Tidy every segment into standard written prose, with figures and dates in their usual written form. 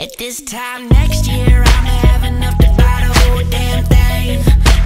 At this time next year, I'ma have enough to buy the whole damn thing.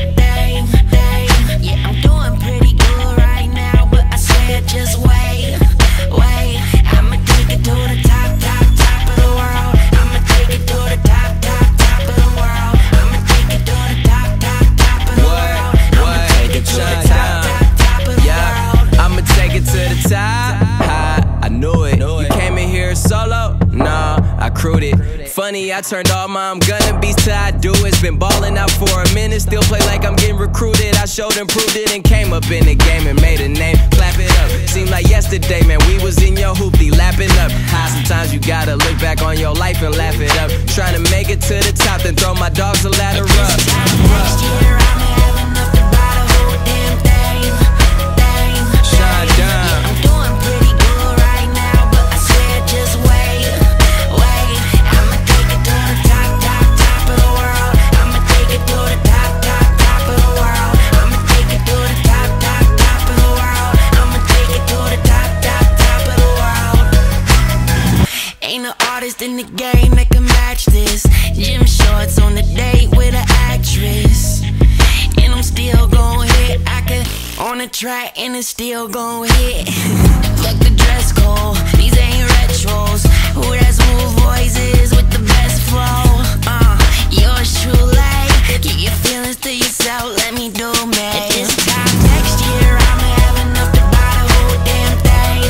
Yeah, I'm doing pretty good right now, but I said just wait. I'ma take it to the top of the world. I'ma take it to the top of the world. I'ma take it to the top of the world. I'ma take it to the top of the world. I'ma take it to the top. I knew it. You came in here solo? Nah, I crewed it. Funny, I turned all my I'm gonna be's till I do it. Been ballin' out for a minute, still play like I'm getting recruited. I showed and proved it and came up in the game and made a name. Clap it up. Seemed like yesterday, man, we was in your hoopty lapping up high. Sometimes you gotta look back on your life and laugh it up. Trying to make it to the top, then throw my dogs a ladder up. Next year, I'ma have enough to buy the whole damn thing. Shine down. Yeah, I'm doing pretty good right now, but I swear just wait. I'ma take it to the top of the world. I'ma take it to the top of the world. I'ma take it to the top of the world. I'ma take it to the top of the world. Ain't no artist in the game that can match this. Gym shorts on the date with an actress, and I'm still gon' hit. I could on the track and it's still gon' hit. Fuck the dress code, these ain't retros. Who that smooth voices with the best flow? Yours truly. Keep your feelings to yourself, let me do me. At this time next year, I'ma have enough to buy the whole damn thing.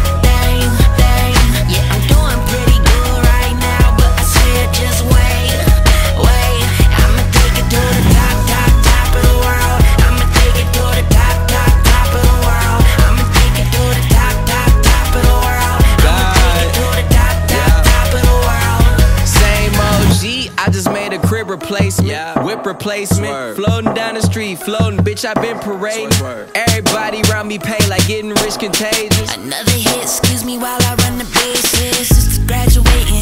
Yeah, I'm doing pretty good right now, but I swear just wait. I'ma take it to the top of the world. I'ma take it to the top of the world. I'ma take it to the top of the world. I'ma take it to the top of the world. Same OG, I just made a crib replacement, whip replacement, floating down the street, floating, bitch, I been parading. Everybody around me pay like getting rich contagious. Another hit, excuse me while I run the bases. Just graduating